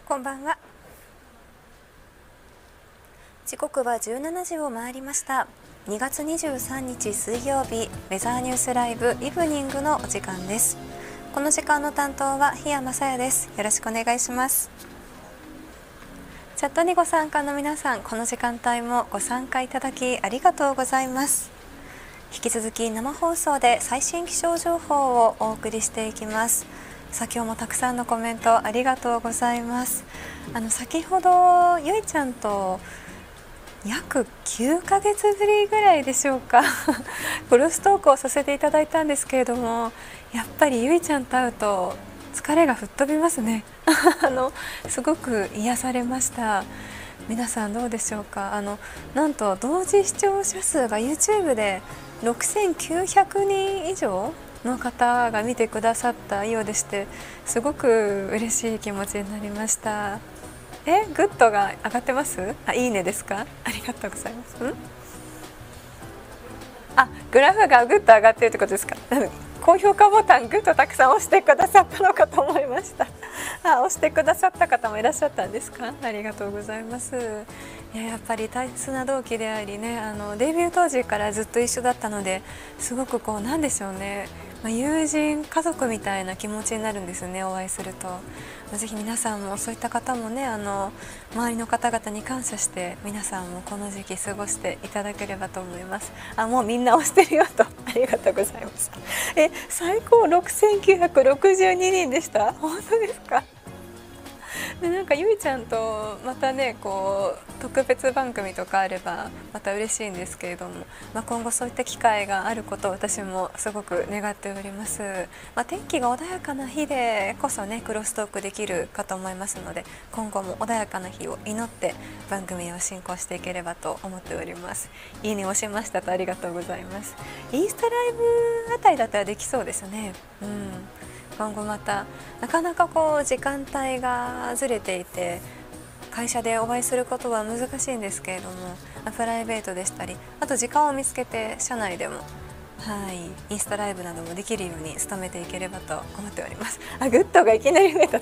こんばんは。時刻は17時を回りました。2月23日水曜日、ウェザーニュースライブイブニングのお時間です。この時間の担当は檜山さやです。よろしくお願いします。チャットにご参加の皆さん、この時間帯もご参加いただきありがとうございます。引き続き生放送で最新気象情報をお送りしていきます。今日もたくさんのコメントありがとうございます。先ほどゆいちゃんと約9ヶ月ぶりぐらいでしょうかクロストークをさせていただいたんですけれども、やっぱりゆいちゃんと会うと疲れが吹っ飛びますねすごく癒されました。皆さんどうでしょうか。なんと同時視聴者数が YouTube で6900人以上の方が見てくださったようでして、すごく嬉しい気持ちになりました。グッドが上がってます？いいねですか？ありがとうございます。グラフがグッと上がってるってことですか？高評価ボタングッとたくさん押してくださったのかと思いました押してくださった方もいらっしゃったんですか？ありがとうございます。やっぱり大切な同期でありね、デビュー当時からずっと一緒だったので、すごくなんでしょうね、友人家族みたいな気持ちになるんですね、お会いすると。ぜひ皆さんもそういった方もね、周りの方々に感謝して皆さんもこの時期過ごしていただければと思います。もうみんな押してるよと、ありがとうございます。最高6962人でした。本当ですか？でなんかゆいちゃんとまたね特別番組とかあればまた嬉しいんですけれども、今後そういった機会があることを私もすごく願っております。天気が穏やかな日でこそねクロストークできるかと思いますので、今後も穏やかな日を祈って番組を進行していければと思っております。いいね押しましたと、ありがとうございます。インスタライブあたりだったらできそうですね。今後またなかなか時間帯がずれていて会社でお会いすることは難しいんですけれども、プライベートでしたり、あと時間を見つけて社内でもインスタライブなどもできるように努めていければと思っております。グッドがいきなり増えた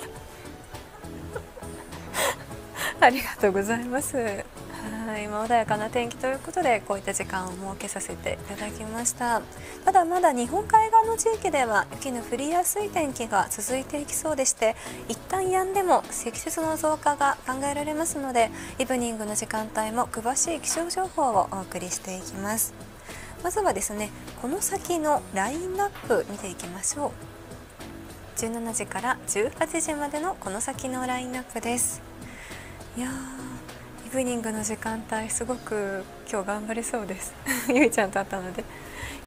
ありがとうございます。今穏やかな天気ということでこういった時間を設けさせていただきました。ただまだ日本海側の地域では雪の降りやすい天気が続いていきそうでして、一旦止んでも積雪の増加が考えられますので、イブニングの時間帯も詳しい気象情報をお送りしていきます。まずはですね、この先のラインナップ見ていきましょう。17時から18時までのこの先のラインナップです。イブニングの時間帯すごく今日頑張れそうですゆいちゃんと会ったので